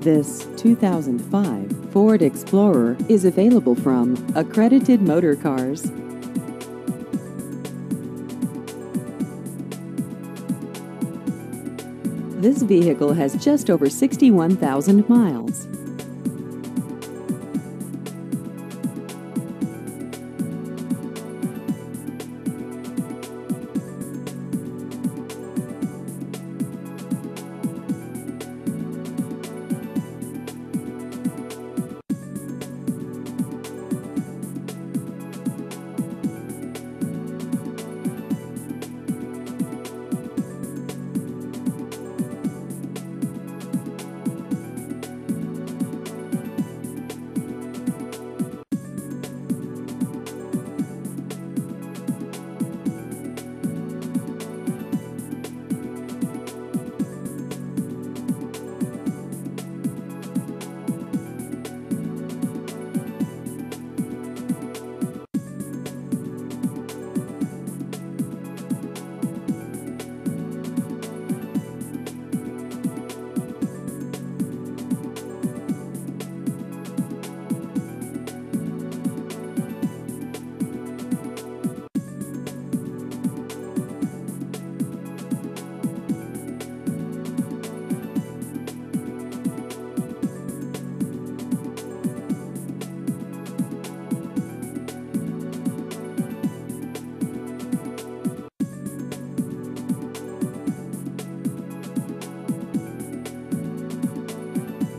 This 2005 Ford Explorer is available from Accredited Motor Cars. This vehicle has just over 61,000 miles.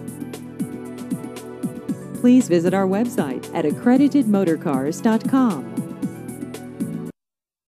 Please visit our website at accreditedmotorcars.com.